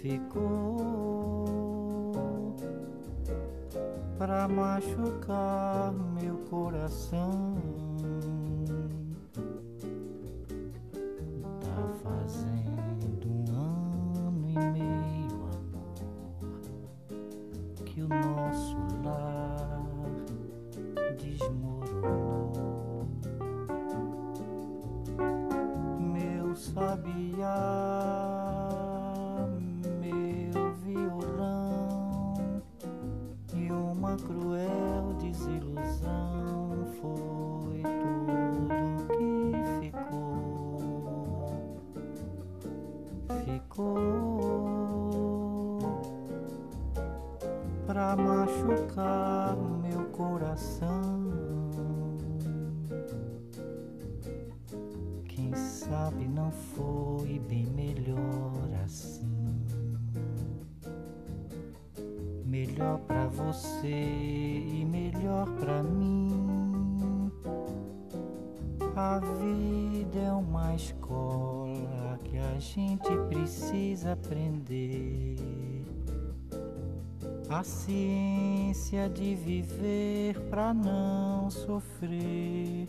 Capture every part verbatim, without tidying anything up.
ficou pra machucar meu coração. Tá fazendo um ano e meio, amor, que o nosso lar desmoronou. Meu sabiá, meu violão, e uma cruel desilusão foi tudo que ficou. Ficou pra machucar meu coração. Quem sabe não foi bem melhor assim. Melhor pra você e melhor pra mim. A vida é uma escola que a gente precisa aprender. A ciência de viver pra não sofrer.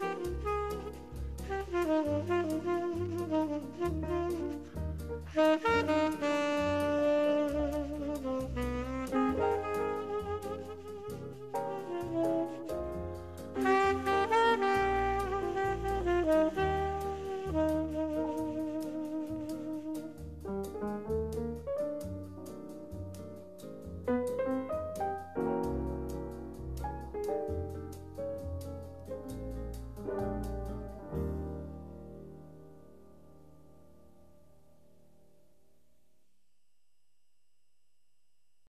Thank you.